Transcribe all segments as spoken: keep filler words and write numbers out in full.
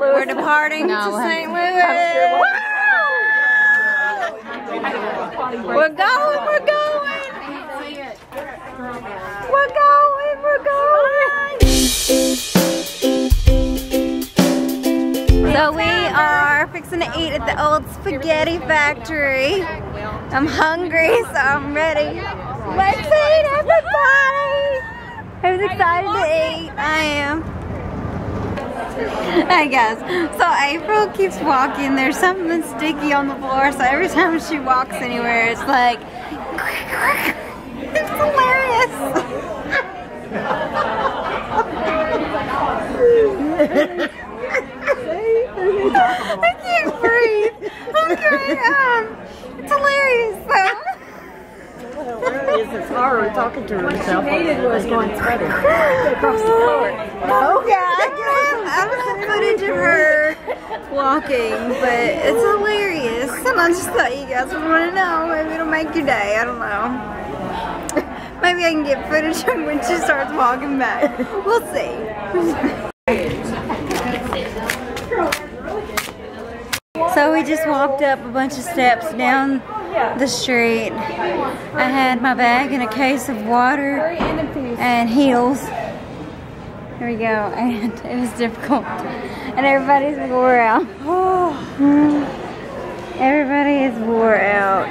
Louis. We're departing No, to I'm- Saint Louis. sure We're going, we're going. We're going, we're going. So we are fixing to eat at the old spaghetti factory. I'm hungry, so I'm ready. Let's eat, everybody! Who's excited to eat? I am. Hi guys, so April keeps walking. There's something sticky on the floor, so every time she walks anywhere, it's like, it's hilarious. I can't breathe. I'm crying. Um, it's hilarious though. It's hard talking to herself. What she needed was going spreading across the floor. Oh yeah, I don't have footage of her walking, but it's hilarious. And I just thought you guys would want to know. Maybe it'll make your day. I don't know. Maybe I can get footage of when she starts walking back. We'll see. So we just walked up a bunch of steps down the street. I had my bag and a case of water and heels. Here we go, and it was difficult. And everybody's wore out. Everybody is wore out.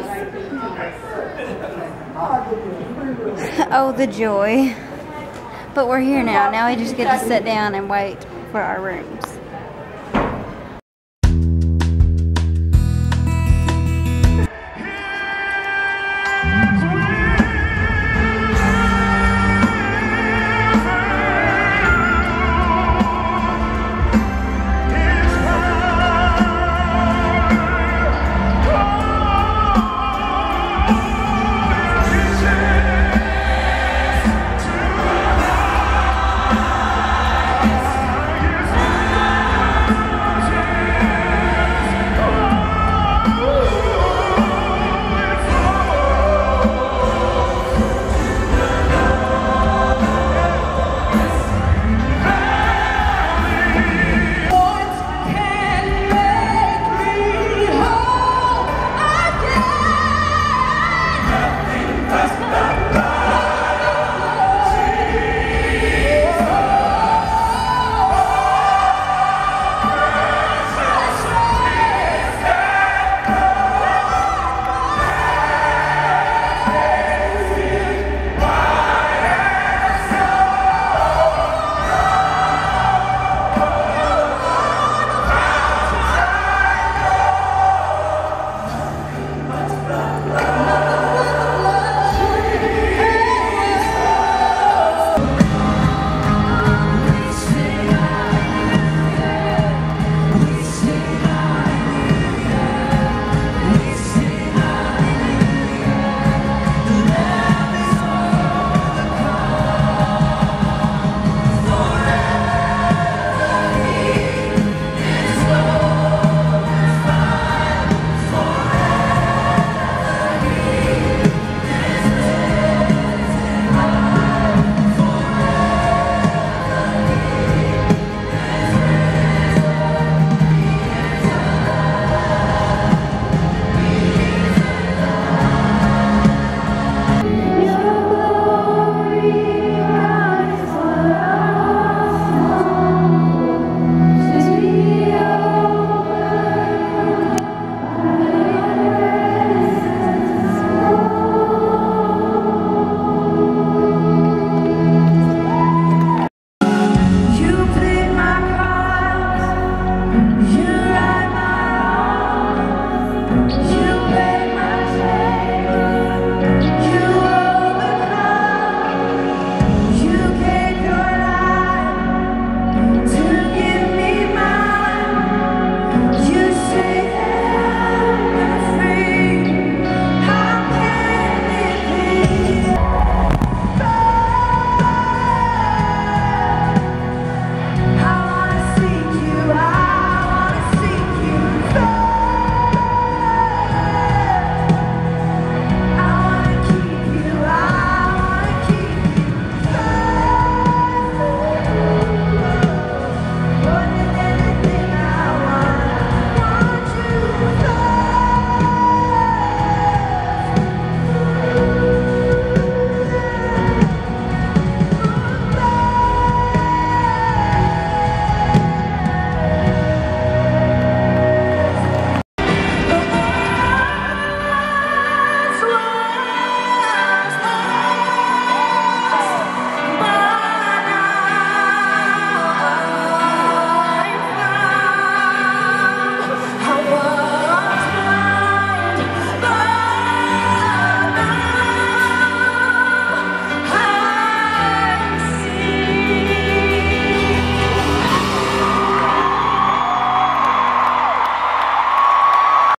Oh, the joy. But we're here now. Now we just get to sit down and wait for our rooms.